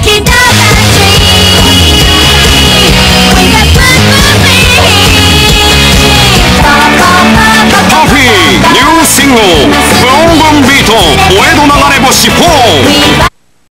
シングル「ブンブンビートお江戸流れ星4」